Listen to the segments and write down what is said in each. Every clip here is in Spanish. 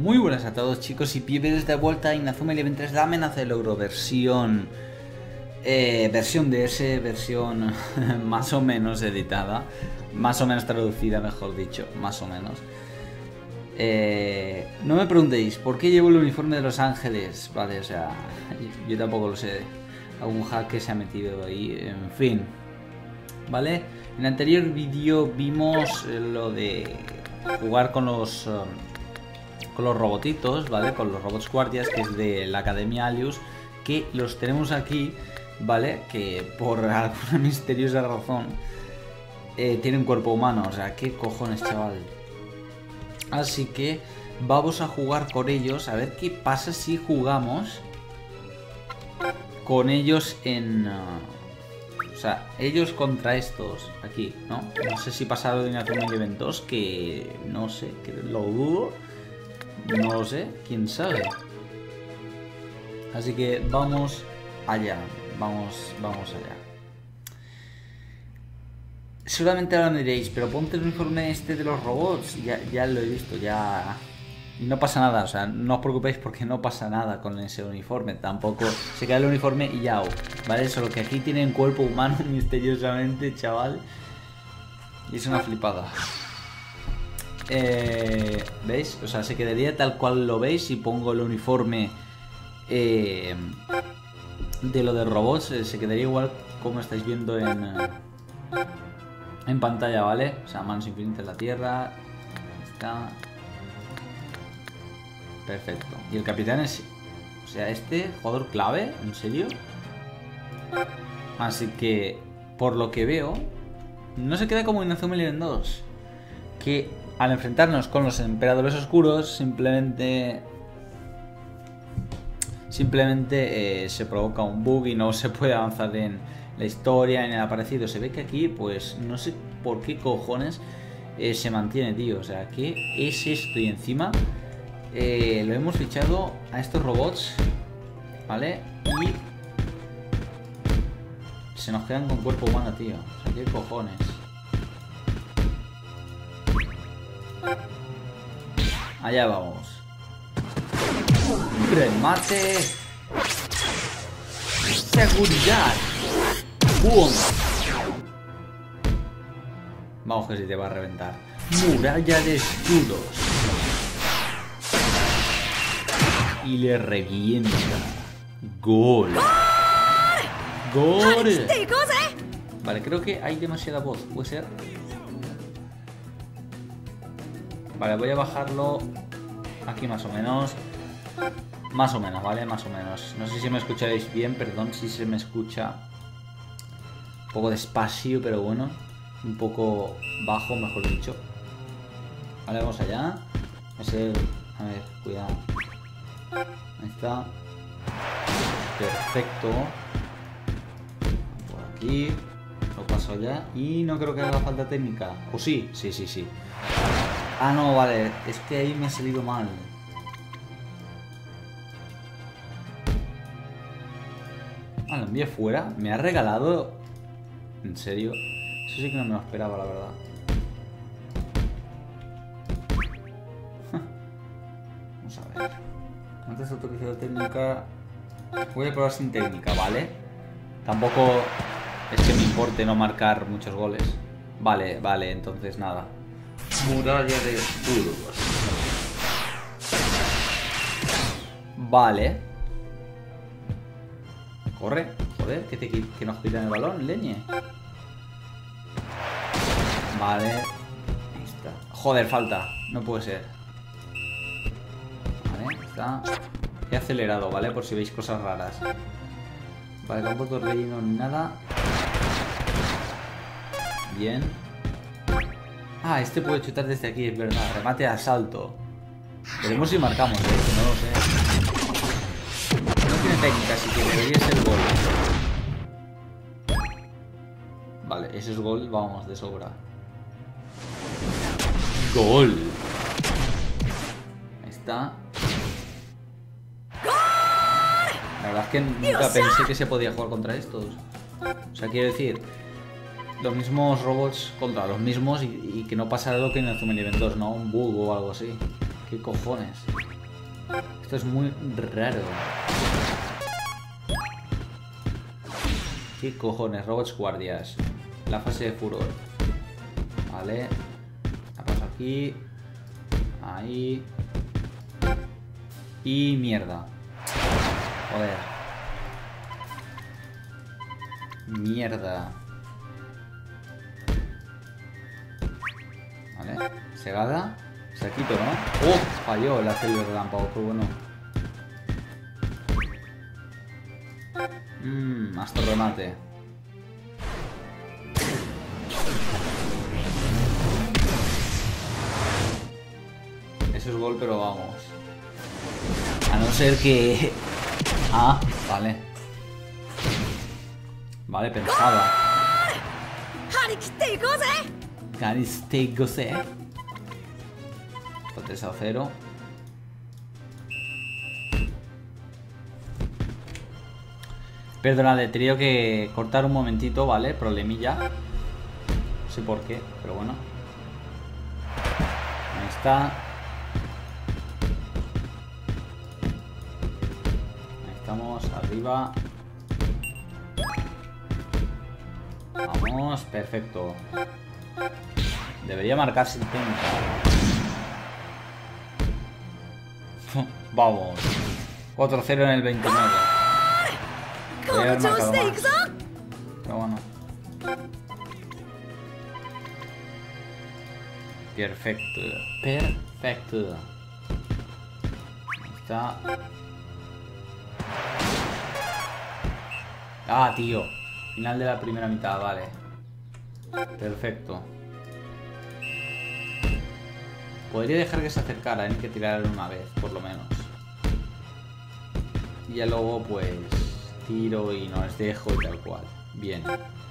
Muy buenas a todos, chicos, y bienvenidos de vuelta a Inazuma Eleven 3, la amenaza del logro, versión DS, versión más o menos editada, más o menos traducida, mejor dicho, más o menos. No me preguntéis por qué llevo el uniforme de Los Ángeles, vale, o sea, yo tampoco lo sé, algún hack que se ha metido ahí, en fin, vale. En el anterior vídeo vimos lo de jugar con los robotitos, ¿vale? Con los robots guardias, que es de la Academia Alius, que los tenemos aquí, ¿vale? Que por alguna misteriosa razón tienen cuerpo humano, o sea, ¿qué cojones, chaval? Así que vamos a jugar con ellos, a ver qué pasa si jugamos con ellos en... o sea, ellos contra estos aquí, ¿no? No sé si pasa algo de Inazuma Eleven 2, que no sé, que lo dudo. No lo sé, quién sabe. Así que vamos allá. Vamos allá. Seguramente ahora me diréis, pero ponte el uniforme este de los robots. Ya lo he visto, ya. Y no pasa nada, o sea, no os preocupéis porque no pasa nada con ese uniforme. Tampoco se cae el uniforme y ya, ¿vale? Solo que aquí tienen cuerpo humano misteriosamente, chaval. Y es una flipada. ¿Veis? O sea, se quedaría tal cual lo veis si pongo el uniforme de lo de robots. Se quedaría igual como estáis viendo en pantalla, ¿vale? O sea, manos infinitas en la tierra. Ahí está. Perfecto. Y el capitán es... o sea, este jugador clave, ¿en serio? Así que, por lo que veo, no se queda como en Inazuma Eleven 2, que al enfrentarnos con los emperadores oscuros simplemente se provoca un bug y no se puede avanzar en la historia, en el aparecido. Se ve que aquí, pues, no sé por qué cojones se mantiene, tío. O sea, ¿qué es esto? Y encima lo hemos fichado a estos robots, ¿vale? Y se nos quedan con cuerpo humano, tío. O sea, ¿qué cojones? Allá vamos. Remate. Seguridad. ¡Bum! Vamos que si te va a reventar. Muralla de escudos. Y le revienta. Gol. Gol. Vale, creo que hay demasiada voz. ¿Puede ser? Vale, voy a bajarlo aquí más o menos. Más o menos, ¿vale? Más o menos. No sé si me escucharéis bien, perdón si se me escucha un poco despacio, pero bueno. Un poco bajo, mejor dicho. Vale, vamos allá. A ver, cuidado. Ahí está. Perfecto. Por aquí. Lo paso allá. Y no creo que haga falta técnica. ¿O sí? Sí, sí, sí. Ah, no, vale. Es que ahí me ha salido mal. Ah, lo envié fuera. Me ha regalado... ¿En serio? Eso sí que no me lo esperaba, la verdad. Vamos a ver. Antes de utilizar técnica... voy a probar sin técnica, ¿vale? Tampoco es que me importe no marcar muchos goles. Vale, vale, entonces nada. Muralla de escudos. Vale. Corre, joder, que nos quitan el balón, leñe. Vale. Ahí está. Joder, falta. No puede ser. Vale, está. He acelerado, ¿vale? Por si veis cosas raras. Vale, campo de relleno, nada. Bien. Ah, este puede chutar desde aquí, es verdad. Remate a asalto. Veremos si marcamos, que no lo sé. No tiene técnica, así que debería ser gol. Vale, ese es gol, vamos, de sobra. Gol. Ahí está. La verdad es que nunca pensé que se podía jugar contra estos. O sea, quiero decir... los mismos robots contra los mismos y que no pasara lo que en Inazuma Eleven 2, ¿no? Un bug o algo así. ¿Qué cojones? Esto es muy raro. ¿Qué cojones? Robots guardias. La fase de furor. Vale. La paso aquí. Ahí. Y mierda. Joder. Mierda. Vale. Segada. Saquito, ¿no? ¡Oh! Falló el hacer el relámpago, qué bueno. Hasta remate. Eso es gol, pero vamos. A no ser que... Ah, vale. Vale, pensaba. Garistei-gose. 3-0. Perdonad, he tenido que cortar un momentito, ¿vale? Problemilla. No sé por qué, pero bueno. Ahí está. Ahí estamos, arriba. Vamos, perfecto. Debería marcar 70. Vamos. 4-0 en el 29. Voy a haber marcado más. Pero bueno. Perfecto. Perfecto. Ahí está. Ah, tío. Final de la primera mitad, vale. Perfecto. Podría dejar que se acercara, hay que tirar una vez, por lo menos. Y ya luego, pues, tiro y no les dejo y tal cual. Bien.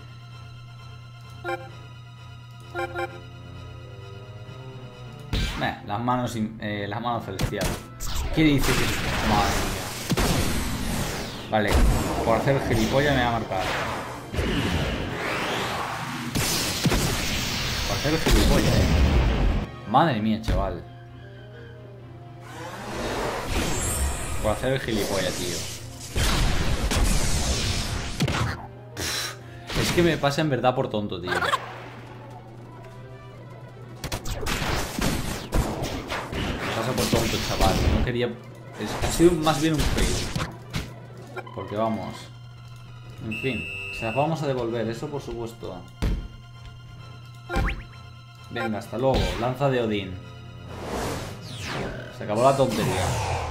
Las manos celestiales. ¿Qué dices? Madre mía. Vale, por hacer el gilipollas me va a marcar. Por hacer el gilipollas, Madre mía, chaval. Por hacer el gilipollas, tío. Es que me pasa en verdad por tonto, tío. Me pasa por tonto, chaval. No quería... Ha sido más bien un fail. Porque vamos. En fin. Se las vamos a devolver, eso por supuesto. Venga, hasta luego. Lanza de Odín. Se acabó la tontería.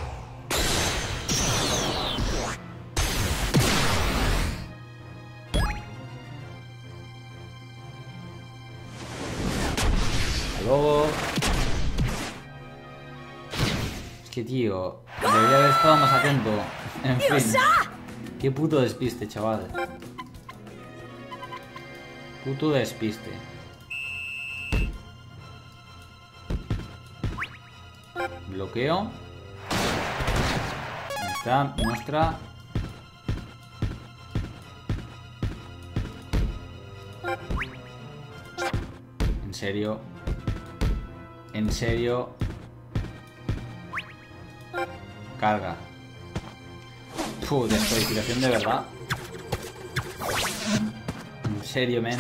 Hasta luego. Es que, tío, debería haber estado más atento. En fin. Qué puto despiste, chaval. Puto despiste. Bloqueo. Ahí está, muestra. En serio. En serio. Carga. Descodificación de verdad. En serio, men.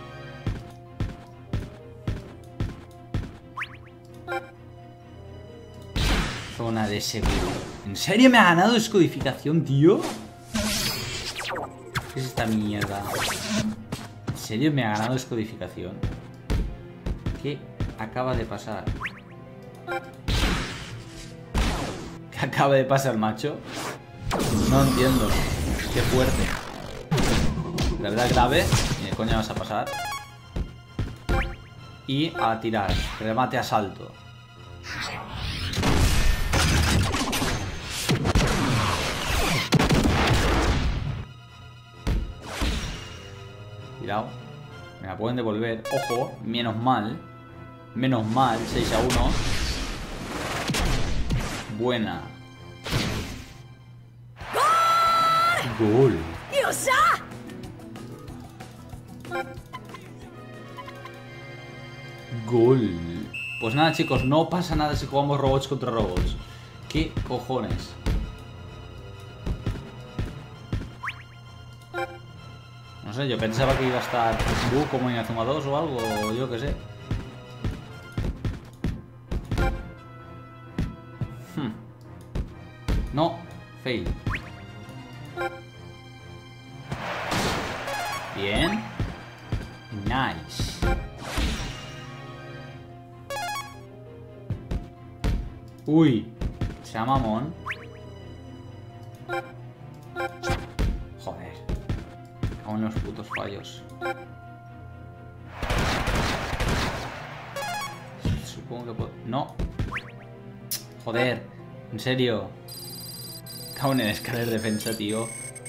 Zona de seguro. ¿En serio me ha ganado descodificación, tío? ¿Qué es esta mierda? ¿En serio me ha ganado descodificación? ¿Qué acaba de pasar? ¿Qué acaba de pasar, macho? No entiendo. Qué fuerte. La verdad grave. Ni de coña vas a pasar. Y a tirar. Remate asalto. Cuidado. Me la pueden devolver. Ojo. Menos mal. Menos mal. 6-1. Buena. Gol. Gol. Pues nada, chicos, no pasa nada si jugamos robots contra robots. ¿Qué cojones? No sé, yo pensaba que iba a estar bug como en Inazuma 2 o algo, o yo qué sé. No, fail. Bien. Nice. Uy, sea mamón. Joder. Aún los putos fallos. Supongo que puedo... No. Joder. En serio. Cago en el escaler de defensa, tío.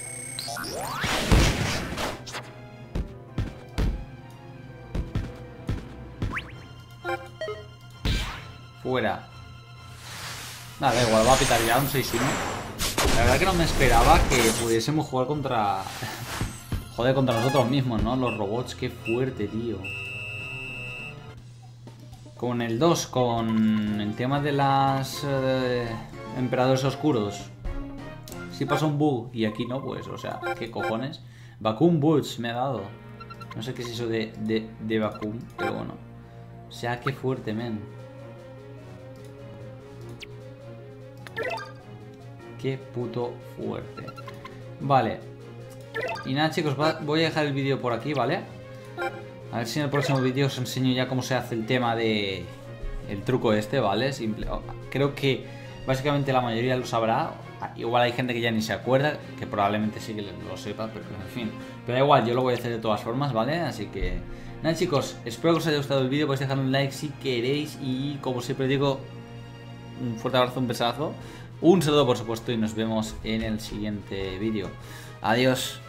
Fuera. Nada, da igual, va a pitar ya un 6-1. La verdad que no me esperaba que pudiésemos jugar contra... Joder, contra nosotros mismos, ¿no? Los robots, qué fuerte, tío. Con el 2, con el tema de las... emperadores oscuros. Si pasa un bug y aquí no, pues, o sea, ¿qué cojones? Vacuum Boots me ha dado. No sé qué es eso de Vacuum, pero bueno. O sea, qué fuerte, men. Qué puto fuerte. Vale. Y nada, chicos, voy a dejar el vídeo por aquí, ¿vale? A ver si en el próximo vídeo os enseño ya cómo se hace el tema de... el truco este, ¿vale? Simple. Creo que básicamente la mayoría lo sabrá. Igual hay gente que ya ni se acuerda, que probablemente sí que lo sepa, pero en fin. Pero da igual, yo lo voy a hacer de todas formas, ¿vale? Así que... nada, chicos, espero que os haya gustado el vídeo. Podéis dejar un like si queréis. Y como siempre digo, un fuerte abrazo, un besazo. Un saludo, por supuesto, y nos vemos en el siguiente vídeo. Adiós.